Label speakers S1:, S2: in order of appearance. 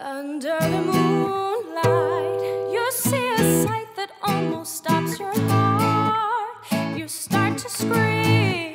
S1: Under the moonlight, you see a sight that almost stops your heart. You start to scream.